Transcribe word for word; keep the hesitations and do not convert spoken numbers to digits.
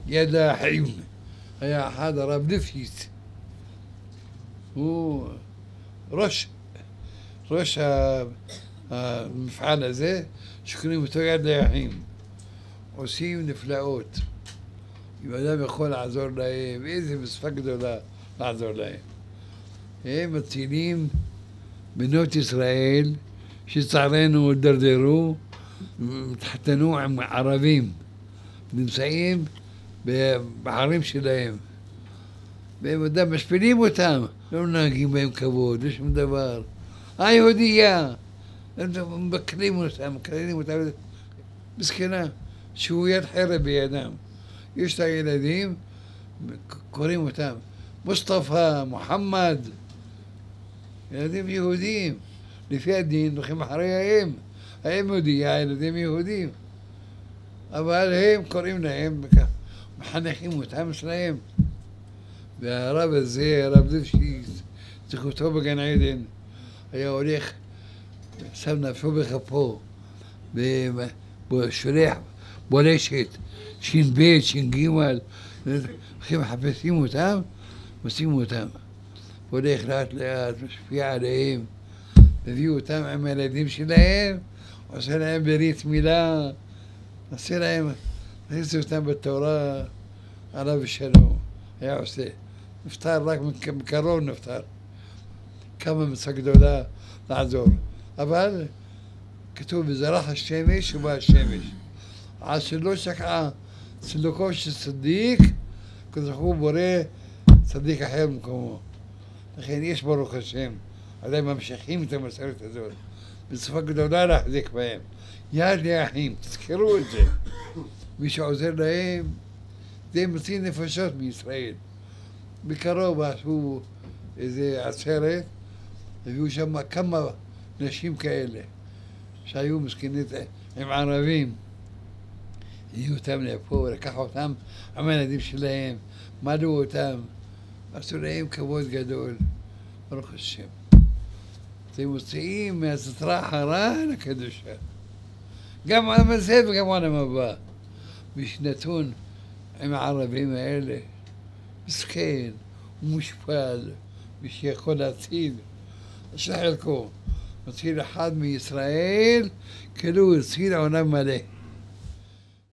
ידע חיים. היה אחד הרב ליפשיץ, הוא ראש, ראש המפעל הזה, שקוראים אותו יד ליחים. עושים נפלאות. אם אדם יכול לעזור להם, איזה מצווה גדולה לעזור להם. הם מצילים בנות ישראל שצערנו דרדרו, התחתנו עם ערבים, נמצאים בחרים שלהם. והם אדם משפילים אותם, לא נהגים בהם כבוד, לא שום דבר. היהודייה, הם מקלים אותם, מקללים אותם, מסכנה, שבויית חרב בידם. יש לה ילדים, קוראים אותם מוסטפא, מוחמד, ילדים יהודים. לפי הדין הולכים אחרי האם. האם יהודייה, הילדים יהודים. אבל הם קוראים להם, מחנכים אותם שלהם. והרב הזה, הרב ליפשיץ, זכותו בגן עדן, היה הולך, שם נפשו בכפו, ושולח בולשת, שין בית, שין גימל, הולכים מחפשים אותם, מוצאים אותם. הולך לאט לאט, משפיע עליהם, הביאו אותם עם הילדים שלהם, עושה להם ברית מילה, עושה להם, הכניס אותם בתורה, עליו ושלום, היה עושה. נפטר, רק מקרוב נפטר. כמה מצווה גדולה לעזור. אבל כתוב בזרח השמש ובא השמש. עד שלא שקעה צדוקו של צדיק, כזכו בורא צדיק אחר במקומו. לכן יש ברוך השם, עדיין ממשיכים את המסורת הזאת. מצווה גדולה להחזיק בהם. יד לאחים, תזכרו את זה. מי שעוזר להם, זה מציל נפשות מישראל. בקרוב עשו איזה עצרת, הביאו שם כמה נשים כאלה, שהיו מסכנות עם ערבים. הביאו אותם לפה, לקחו אותם עם הילדים שלהם, מלאו אותם, עשו להם כבוד גדול, ברוך השם. אתם מוציאים מהסטרה החרה לקדושה. גם עולם הזה וגם עולם הבא. מי שנתון עם הערבים האלה, מסכן ומושפל, מי שיכול להציל, שחלקו, מציל אחד מישראל, כאילו הוא הציל עולם מלא.